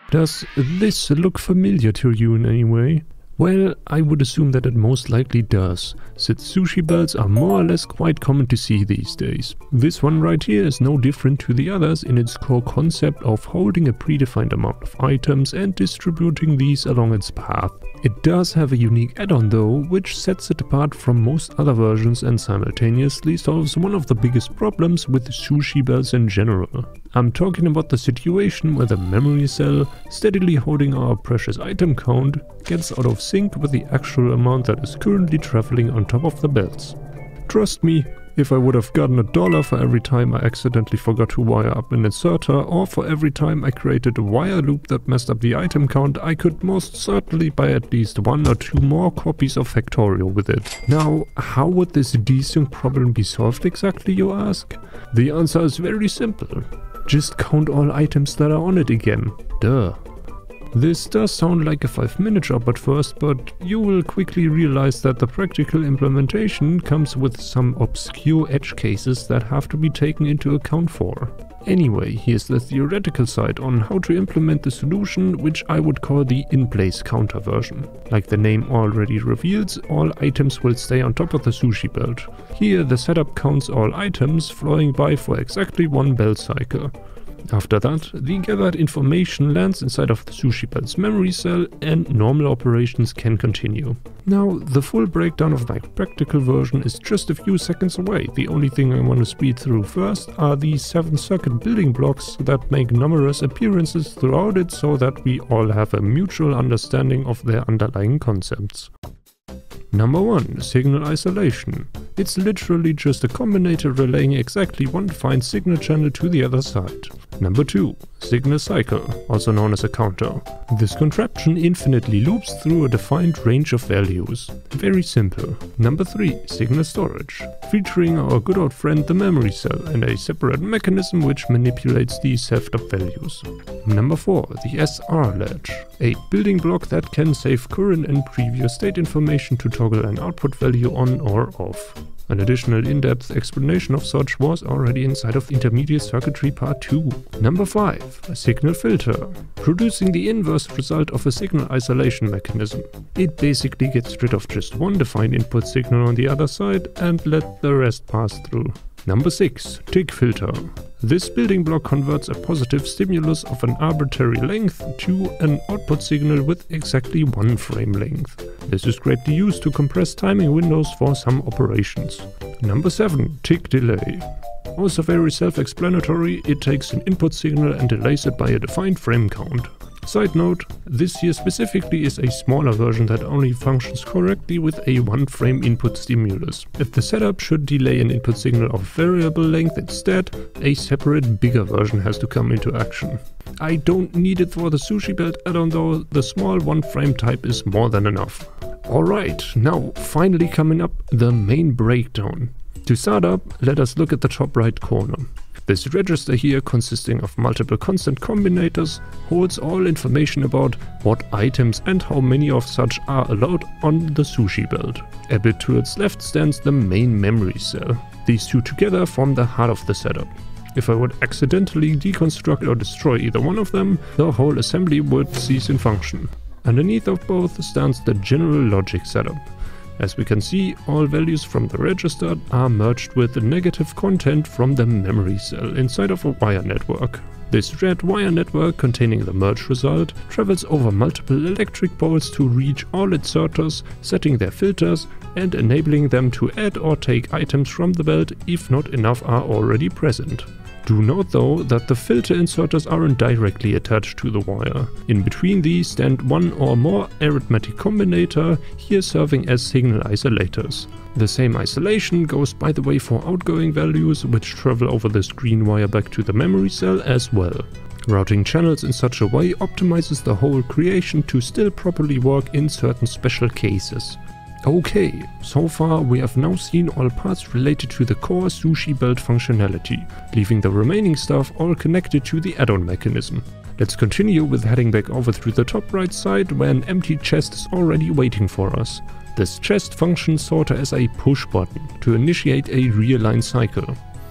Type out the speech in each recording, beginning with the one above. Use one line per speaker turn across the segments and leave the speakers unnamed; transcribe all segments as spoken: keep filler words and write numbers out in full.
Does this look familiar to you in any way? Well, I would assume that it most likely does, since sushi belts are more or less quite common to see these days. This one right here is no different to the others in its core concept of holding a predefined amount of items and distributing these along its path. It does have a unique add-on though, which sets it apart from most other versions and simultaneously solves one of the biggest problems with sushi belts in general. I'm talking about the situation where the memory cell, steadily holding our precious item count, gets out of sync with the actual amount that is currently traveling on top of the belts. Trust me, if I would have gotten a dollar for every time I accidentally forgot to wire up an inserter, or for every time I created a wire loop that messed up the item count, I could most certainly buy at least one or two more copies of Factorial with it. Now, how would this desync problem be solved exactly, you ask? The answer is very simple. Just count all items that are on it again. Duh. This does sound like a five minute job at first, but you will quickly realize that the practical implementation comes with some obscure edge cases that have to be taken into account for. Anyway, here's the theoretical side on how to implement the solution, which I would call the in-place counter version. Like the name already reveals, all items will stay on top of the sushi belt. Here the setup counts all items flowing by for exactly one belt cycle. After that, the gathered information lands inside of the sushi belt's memory cell and normal operations can continue. Now, the full breakdown of my practical version is just a few seconds away. The only thing I want to speed through first are the seven circuit building blocks that make numerous appearances throughout it so that we all have a mutual understanding of their underlying concepts. Number one. Signal isolation. It's literally just a combinator relaying exactly one defined signal channel to the other side. Number two. Signal cycle, also known as a counter. This contraption infinitely loops through a defined range of values. Very simple. Number three. Signal storage, featuring our good old friend the memory cell and a separate mechanism which manipulates these saved up values. Number four. The S R latch, a building block that can save current and previous state information to toggle an output value on or off. An additional in-depth explanation of such was already inside of Intermediate Circuitry Part two. Number five. A signal filter, producing the inverse result of a signal isolation mechanism. It basically gets rid of just one defined input signal on the other side and let the rest pass through. Number six. Tick filter. This building block converts a positive stimulus of an arbitrary length to an output signal with exactly one frame length. This is greatly used to compress timing windows for some operations. Number seven. Tick delay. Also very self-explanatory, it takes an input signal and delays it by a defined frame count. Side note, this here specifically is a smaller version that only functions correctly with a one frame input stimulus. If the setup should delay an input signal of variable length instead, a separate bigger version has to come into action. I don't need it for the sushi belt add-on though, the small one frame type is more than enough. Alright, now finally coming up, the main breakdown. To start up, let us look at the top right corner. This register here, consisting of multiple constant combinators, holds all information about what items and how many of such are allowed on the sushi belt. A bit to its left stands the main memory cell. These two together form the heart of the setup. If I would accidentally deconstruct or destroy either one of them, the whole assembly would cease in function. Underneath of both stands the general logic setup. As we can see, all values from the register are merged with the negative content from the memory cell inside of a wire network. This red wire network containing the merge result travels over multiple electric poles to reach all inserters, setting their filters and enabling them to add or take items from the belt if not enough are already present. Do note though that the filter inserters aren't directly attached to the wire. In between these stand one or more arithmetic combinator, here serving as signal isolators. The same isolation goes by the way for outgoing values, which travel over this green wire back to the memory cell as well. Routing channels in such a way optimizes the whole creation to still properly work in certain special cases. Okay, so far we have now seen all parts related to the core sushi belt functionality, leaving the remaining stuff all connected to the add-on mechanism. Let's continue with heading back over through the top right side where an empty chest is already waiting for us. This chest functions sorta as a push button to initiate a realign cycle.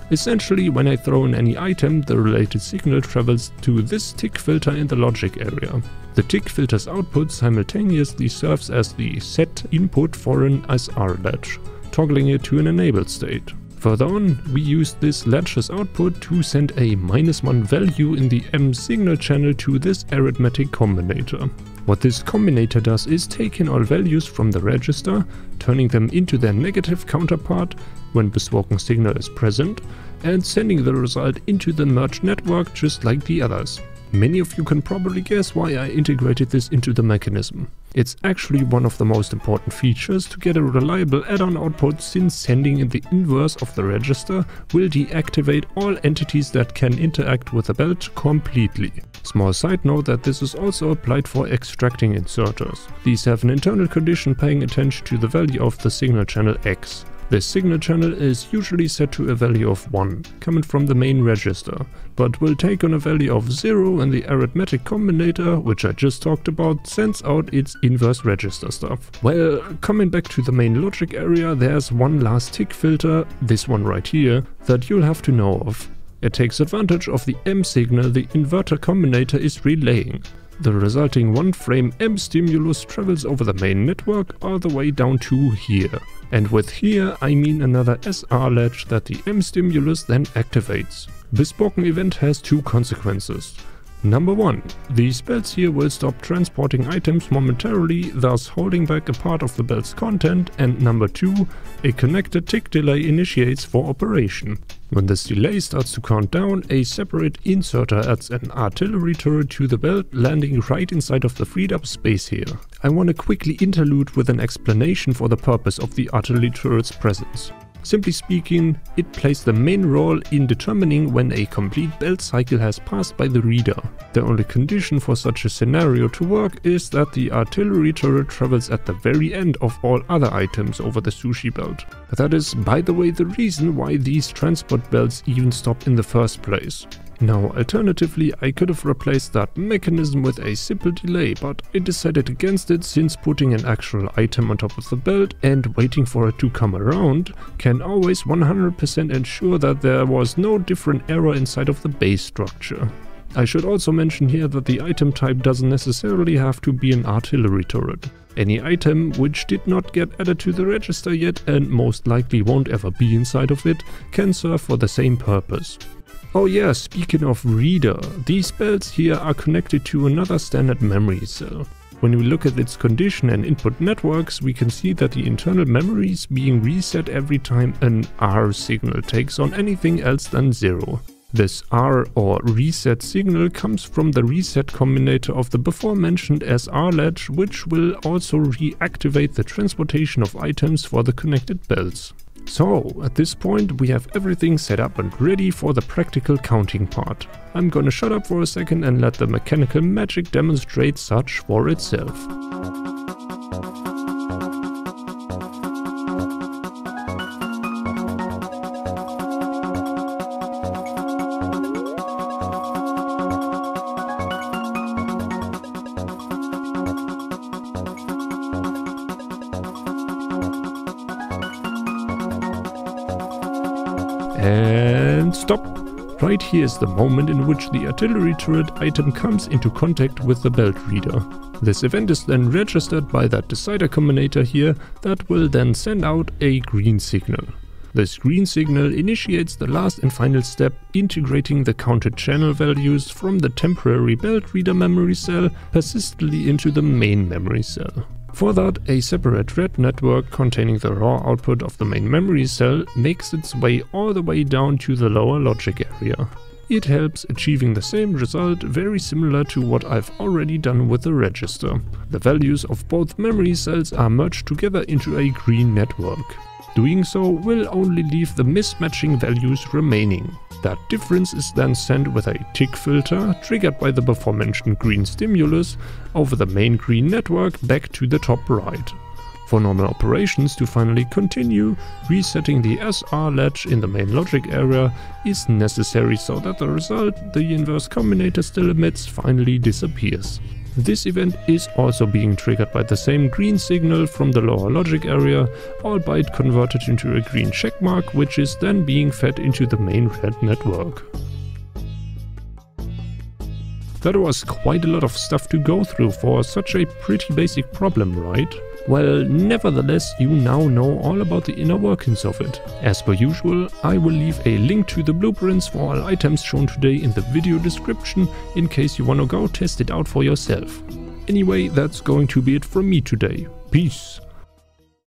Essentially, when I throw in any item, the related signal travels to this tick filter in the logic area. The tick filter's output simultaneously serves as the set input for an S R latch, toggling it to an enabled state. Further on, we use this latch's output to send a minus one value in the M signal channel to this arithmetic combinator. What this combinator does is take in all values from the register, turning them into their negative counterpart when bespoken signal is present, and sending the result into the merged network just like the others. Many of you can probably guess why I integrated this into the mechanism. It's actually one of the most important features to get a reliable add-on output, since sending in the inverse of the register will deactivate all entities that can interact with the belt completely. Small side note that this is also applied for extracting inserters. These have an internal condition paying attention to the value of the signal channel X. This signal channel is usually set to a value of one, coming from the main register, but will take on a value of zero and the arithmetic combinator, which I just talked about, sends out its inverse register stuff. Well, coming back to the main logic area, there's one last tick filter, this one right here, that you'll have to know of. It takes advantage of the M signal the inverter combinator is relaying. The resulting one frame M stimulus travels over the main network all the way down to here. And with here I mean another S R latch that the M stimulus then activates. Bespoken event has two consequences. Number one, these belts here will stop transporting items momentarily, thus holding back a part of the belt's content, and number two, a connected tick delay initiates for operation. When this delay starts to count down, a separate inserter adds an artillery turret to the belt, landing right inside of the freed up space here. I want to quickly interlude with an explanation for the purpose of the artillery turret's presence. Simply speaking, it plays the main role in determining when a complete belt cycle has passed by the reader. The only condition for such a scenario to work is that the artillery turret travels at the very end of all other items over the sushi belt. That is, by the way, the reason why these transport belts even stop in the first place. Now, alternatively, I could have replaced that mechanism with a simple delay, but I decided against it, since putting an actual item on top of the belt and waiting for it to come around can always one hundred percent ensure that there was no different error inside of the base structure. I should also mention here that the item type doesn't necessarily have to be an artillery turret. Any item which did not get added to the register yet and most likely won't ever be inside of it can serve for the same purpose. Oh yeah, speaking of reader, these belts here are connected to another standard memory cell. When we look at its condition and input networks, we can see that the internal memory is being reset every time an R signal takes on anything else than zero. This R or reset signal comes from the reset combinator of the before mentioned S R latch, which will also reactivate the transportation of items for the connected belts. So, at this point we have everything set up and ready for the practical counting part. I'm gonna shut up for a second and let the mechanical magic demonstrate such for itself. And stop! Right here is the moment in which the artillery turret item comes into contact with the belt reader. This event is then registered by that decider combinator here that will then send out a green signal. This green signal initiates the last and final step, integrating the counted channel values from the temporary belt reader memory cell persistently into the main memory cell. For that, a separate red network containing the raw output of the main memory cell makes its way all the way down to the lower logic area. It helps achieving the same result, very similar to what I've already done with the register. The values of both memory cells are merged together into a green network. Doing so will only leave the mismatching values remaining. That difference is then sent with a tick filter, triggered by the before mentioned green stimulus, over the main green network back to the top right. For normal operations to finally continue, resetting the S R latch in the main logic area is necessary so that the result the inverse combinator still emits finally disappears. This event is also being triggered by the same green signal from the lower logic area, albeit converted into a green checkmark, which is then being fed into the main red network. That was quite a lot of stuff to go through for such a pretty basic problem, right? Well, nevertheless, you now know all about the inner workings of it. As per usual, I will leave a link to the blueprints for all items shown today in the video description in case you wanna go test it out for yourself. Anyway, that's going to be it from me today. Peace.